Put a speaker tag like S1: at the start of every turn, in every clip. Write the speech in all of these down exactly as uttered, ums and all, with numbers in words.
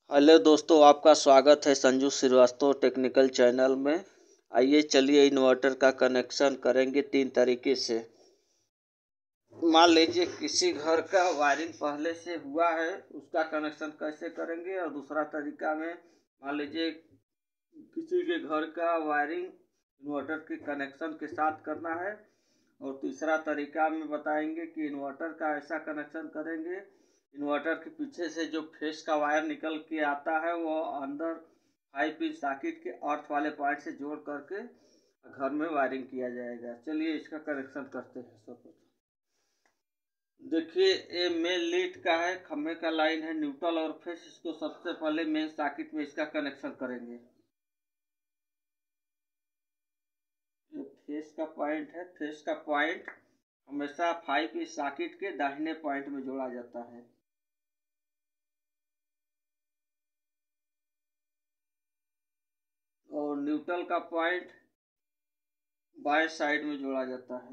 S1: Hello दोस्तों, आपका स्वागत है संजू श्रीवास्तव टेक्निकल चैनल में। आइए चलिए इन्वर्टर का कनेक्शन करेंगे तीन तरीके से। मान लीजिए किसी घर का वायरिंग पहले से हुआ है, उसका कनेक्शन कैसे करेंगे। और दूसरा तरीका में मान लीजिए किसी के घर का वायरिंग इन्वर्टर के कनेक्शन के साथ करना है। और तीसरा तरीका में बताएंगे कि इन्वर्टर का ऐसा कनेक्शन करेंगे, इन्वर्टर के पीछे से जो फेस का वायर निकल के आता है वो अंदर फाइव इंच सॉकेट के अर्थ वाले पॉइंट से जोड़ करके घर में वायरिंग किया जाएगा। चलिए इसका कनेक्शन करते हैं। सब देखिए, ये मेन लीड का है, खम्भे का लाइन है, न्यूट्रल और फेस। इसको सबसे पहले मेन सॉकेट में इसका कनेक्शन करेंगे। फेस का पॉइंट है, फेस का पॉइंट हमेशा फाइव इंच सॉकेट के दाहिने पॉइंट में जोड़ा जाता है। और न्यूट्रल का पॉइंट बाएं साइड में जोड़ा जाता है।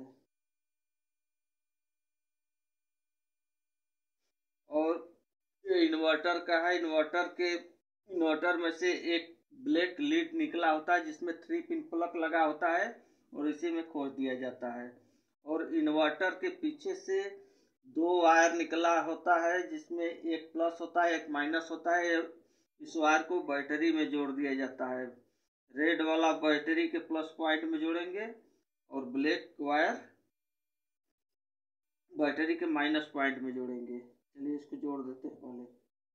S1: और ये इन्वर्टर का है, इन्वर्टर के इन्वर्टर में से एक ब्लैक लीड निकला होता है जिसमें थ्री पिन प्लग लगा होता है और इसी में खोल दिया जाता है। और इन्वर्टर के पीछे से दो वायर निकला होता है जिसमें एक प्लस होता है एक माइनस होता है। इस वायर को बैटरी में जोड़ दिया जाता है। रेड वाला बैटरी के प्लस पॉइंट में जोड़ेंगे और ब्लैक वायर बैटरी के माइनस पॉइंट में जोड़ेंगे। चलिए इसको जोड़ देते हैं। पहले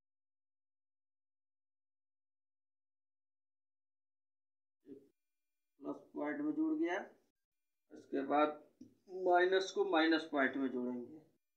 S1: प्लस पॉइंट में जुड़ गया, इसके बाद माइनस को माइनस पॉइंट में जोड़ेंगे।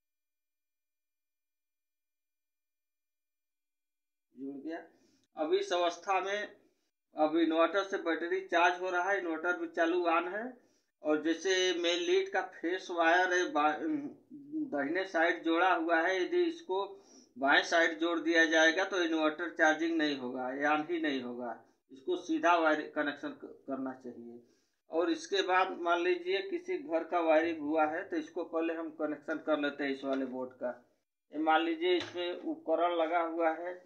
S1: जुड़ गया। अब इस अवस्था में अब इन्वर्टर से बैटरी चार्ज हो रहा है, इन्वर्टर भी चालू ऑन है। और जैसे मेन लीड का फेस वायर दाहिने साइड जोड़ा हुआ है, यदि इसको बाएं साइड जोड़ दिया जाएगा तो इन्वर्टर चार्जिंग नहीं होगा, ऑन ही नहीं होगा। इसको सीधा वायर कनेक्शन करना चाहिए। और इसके बाद मान लीजिए किसी घर का वायरिंग हुआ है तो इसको पहले हम कनेक्शन कर लेते हैं इस वाले बोर्ड का। ये मान लीजिए इसमें उपकरण लगा हुआ है।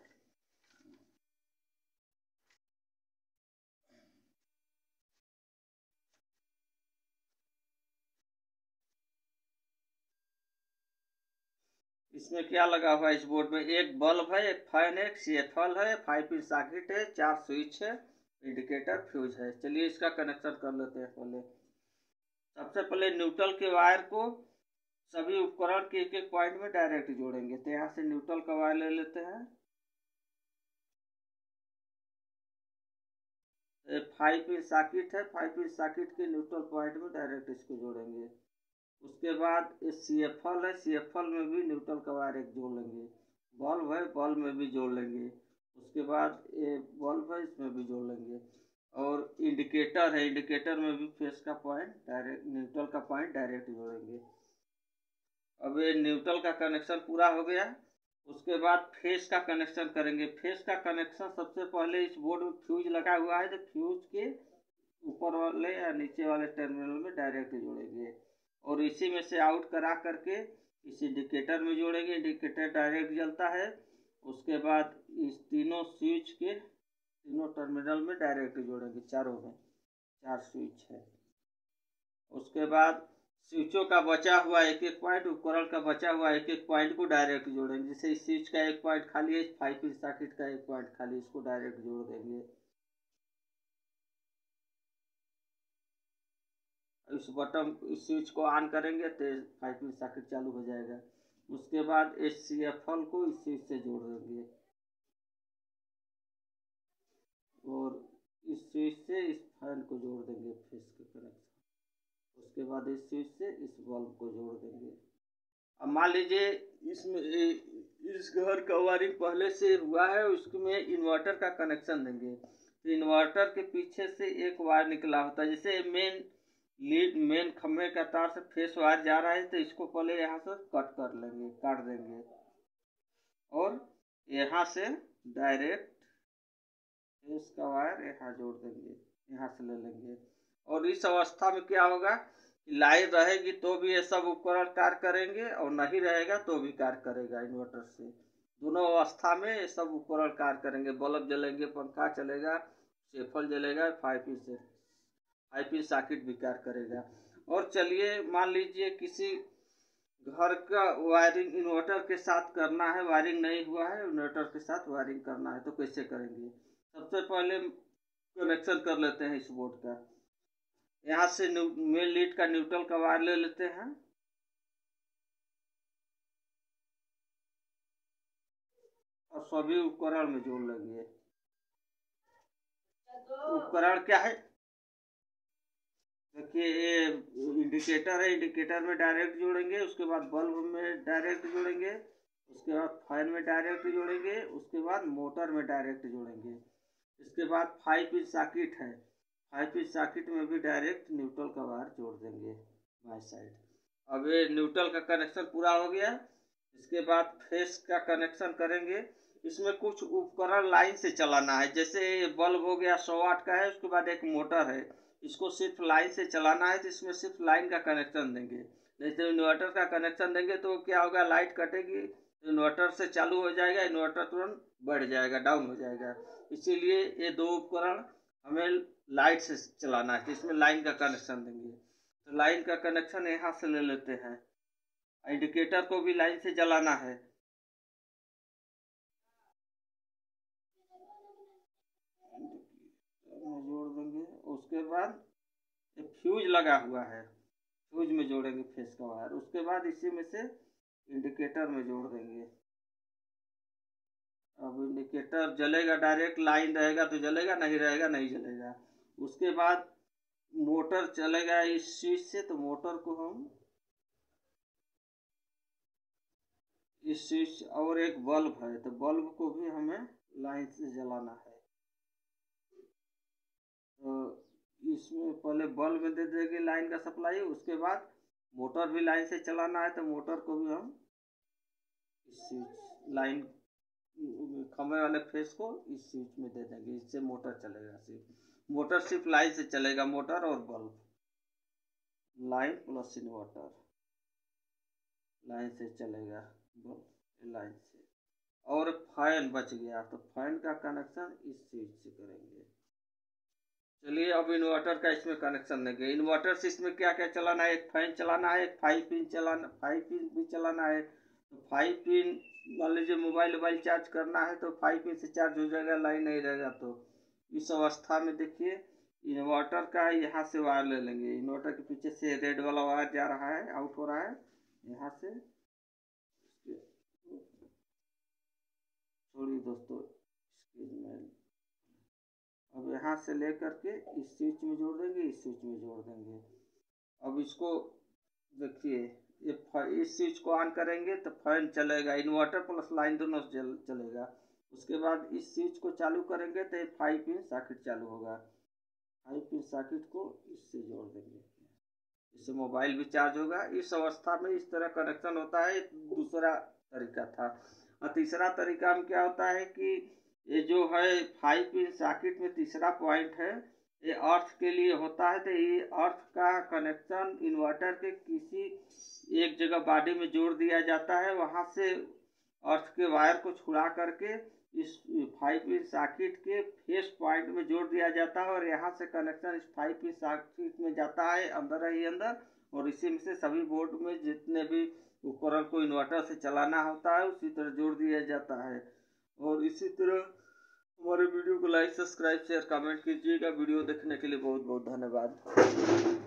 S1: इसमें क्या लगा हुआ है, इस बोर्ड में एक बल्ब है, एक फैन है, एक सीएफएल है, फाइव इंच सॉकेट है, चार स्विच है, इंडिकेटर, फ्यूज है। चलिए इसका कनेक्शन कर लेते हैं। पहले सबसे पहले न्यूट्रल के वायर को सभी उपकरण के एक एक पॉइंट में डायरेक्ट जोड़ेंगे। तो यहाँ से न्यूट्रल का वायर ले लेते हैं। फाइव इंच सॉकेट है, फाइव इंच सॉकेट के न्यूट्रल पॉइंट में डायरेक्ट इसको जोड़ेंगे। उसके बाद ये सी एफ एल है, सी एफ एल में भी न्यूट्रल का वायर एक जोड़ लेंगे। बल्ब है, बल्ब में भी जोड़ लेंगे। उसके बाद ये बल्ब है, इसमें भी जोड़ लेंगे। और इंडिकेटर है, इंडिकेटर में भी फेस का पॉइंट डायरेक्ट न्यूट्रल का पॉइंट डायरेक्ट जोड़ेंगे। अब ये न्यूट्रल का कनेक्शन पूरा हो गया। उसके बाद फेस का कनेक्शन करेंगे। फेस का कनेक्शन सबसे पहले इस बोर्ड में फ्यूज लगा हुआ है तो फ्यूज के ऊपर वाले या नीचे वाले टर्मिनल में डायरेक्ट जोड़ेंगे। और इसी में से आउट करा करके इस इंडिकेटर में जोड़ेंगे। इंडिकेटर डायरेक्ट जलता है। उसके बाद इस तीनों स्विच के तीनों टर्मिनल में डायरेक्ट जोड़ेंगे। चारों में चार स्विच है। उसके बाद स्विचों का बचा हुआ एक एक पॉइंट, उपकरण का बचा हुआ एक एक पॉइंट को डायरेक्ट जोड़ेंगे। जैसे इस स्विच का एक पॉइंट खाली है, फाइव इंच सॉकेट का एक पॉइंट खाली, इसको डायरेक्ट जोड़ देंगे। इस बटन इस स्विच को ऑन करेंगे तो फाइव इंच सॉकेट चालू हो जाएगा। उसके बाद इस सी एफ एल को इस स्विच से जोड़ देंगे और इस स्विच से इस फैन को जोड़ देंगे, फेस के कनेक्शन। उसके बाद इस स्विच से इस बल्ब को जोड़ देंगे। अब मान लीजिए इसमें इस घर का वायरिंग पहले से हुआ है, उसमें इन्वर्टर का कनेक्शन देंगे। तो इन्वर्टर के पीछे से एक वायर निकला होता है, जैसे मेन लीड मेन खम्भे का तार से फेस वायर जा रहा है तो इसको पहले यहाँ से कट कर लेंगे, काट देंगे। और यहाँ से डायरेक्ट फेस का वायर यहाँ जोड़ देंगे, यहाँ से ले लेंगे। और इस अवस्था में क्या होगा, लाइन रहेगी तो भी ये सब उपकरण कार्य करेंगे और नहीं रहेगा तो भी कार्य करेगा इन्वर्टर से। दोनों अवस्था में सब उपकरण कार्य करेंगे। बल्ब जलेंगे, पंखा चलेगा, सेफल जलेगा, फाइव पिन से फाइव पिन सॉकेट भी कार्य करेगा। और चलिए मान लीजिए किसी घर का वायरिंग इन्वर्टर के साथ करना है, वायरिंग नहीं हुआ है, इन्वर्टर के साथ वायरिंग करना है, तो कैसे करेंगे? सबसे पहले कनेक्शन कर लेते हैं इस बोर्ड का। यहाँ से मेन लीड का न्यूट्रल का वायर ले लेते हैं और सभी उपकरण में जोड़ लेंगे। उपकरण क्या है? देखिए ये इंडिकेटर है, इंडिकेटर में डायरेक्ट जोड़ेंगे, उसके बाद बल्ब में डायरेक्ट जोड़ेंगे, उसके बाद फैन में डायरेक्ट जोड़ेंगे, उसके बाद मोटर में डायरेक्ट जोड़ेंगे। इसके बाद फाइव पिन सॉकेट है, फाइव पिन सॉकेट में भी डायरेक्ट न्यूट्रल का वायर जोड़ देंगे बाई साइड। अब ये न्यूट्रल का कनेक्शन पूरा हो गया। इसके बाद फेस का कनेक्शन करेंगे। इसमें कुछ उपकरण लाइन से चलाना है, जैसे बल्ब हो गया सौ वाट का है, उसके बाद एक मोटर है, इसको सिर्फ लाइन से चलाना है, तो इसमें सिर्फ लाइन का कनेक्शन देंगे। नहीं तो इन्वर्टर का कनेक्शन देंगे तो क्या होगा, लाइट कटेगी, इन्वर्टर से चालू हो जाएगा, इन्वर्टर तुरंत बढ़ जाएगा, डाउन हो जाएगा। इसीलिए ये दो उपकरण हमें लाइट से चलाना है, तो इसमें लाइन का कनेक्शन देंगे। तो लाइन का कनेक्शन यहाँ से ले लेते हैं। इंडिकेटर को भी लाइन से जलाना है। जोड़ देंगे। उसके बाद फ्यूज लगा हुआ है, फ्यूज में जोड़ेंगे फेस का वायर। उसके बाद इसी में से इंडिकेटर में जोड़ देंगे। अब इंडिकेटर जलेगा, डायरेक्ट लाइन रहेगा तो जलेगा, नहीं रहेगा नहीं जलेगा। उसके बाद मोटर चलेगा इस स्विच से, तो मोटर को हम इस स्विच, और एक बल्ब है तो बल्ब को भी हमें लाइन से जलाना है। तो इसमें पहले बल्ब में दे देंगे लाइन का सप्लाई, उसके बाद मोटर भी लाइन से चलाना है, तो मोटर को भी हम इस स्विच लाइन खंभे वाले फेस को इस स्विच में दे देंगे, इससे मोटर चलेगा। सिर्फ मोटर सिर्फ लाइन से चलेगा, मोटर और bulb, line plus inverter line से चलेगा, बल्ब लाइन से। और फैन बच गया, तो फैन का कनेक्शन इस स्विच से करेंगे। चलिए अब इन्वर्टर का इसमें कनेक्शन देंगे। इन्वर्टर से इसमें क्या क्या चलाना है, एक फैन चलाना है, एक फाइव पिन चलाना फाइव पिन भी चलाना है। तो फाइव पिन मान लीजिए मोबाइल वोबाइल चार्ज करना है तो फाइव पिन से चार्ज हो जाएगा, लाइन नहीं रहेगा। तो इस अवस्था में देखिए इन्वर्टर का यहाँ से वायर ले लेंगे। इन्वर्टर के पीछे से रेड वाला वायर जा रहा है, आउट हो रहा है यहाँ से। छोड़िए दोस्तों, अब यहाँ से लेकर के इस स्विच में जोड़ देंगे, इस स्विच में जोड़ देंगे। अब इसको देखिए, ये इस स्विच को ऑन करेंगे तो फैन चलेगा, इन्वर्टर प्लस लाइन दोनों जल चलेगा। उसके बाद इस स्विच को चालू करेंगे तो ये फाइव पिन सॉकेट चालू होगा। फाइव पिन सॉकेट को इससे जोड़ देंगे, इससे मोबाइल भी चार्ज होगा। इस अवस्था में इस तरह कनेक्शन होता है। दूसरा तरीका था। और तीसरा तरीका में क्या होता है कि ये जो है फाइव पिन सॉकेट में तीसरा पॉइंट है, ये अर्थ के लिए होता है। तो ये अर्थ का कनेक्शन इन्वर्टर के किसी एक जगह बॉडी में जोड़ दिया जाता है, वहाँ से अर्थ के वायर को छुड़ा करके इस फाइव पिन सॉकेट के फेस पॉइंट में जोड़ दिया जाता है, और यहाँ से कनेक्शन इस फाइव पिन सॉकेट में जाता है, अंदर ही अंदर। और इसी में से सभी बोर्ड में जितने भी उपकरण को इन्वर्टर से चलाना होता है उसी तरह जोड़ दिया जाता है। और इसी तरह हमारे वीडियो को लाइक, सब्सक्राइब, शेयर, कमेंट कीजिएगा। वीडियो देखने के लिए बहुत बहुत धन्यवाद।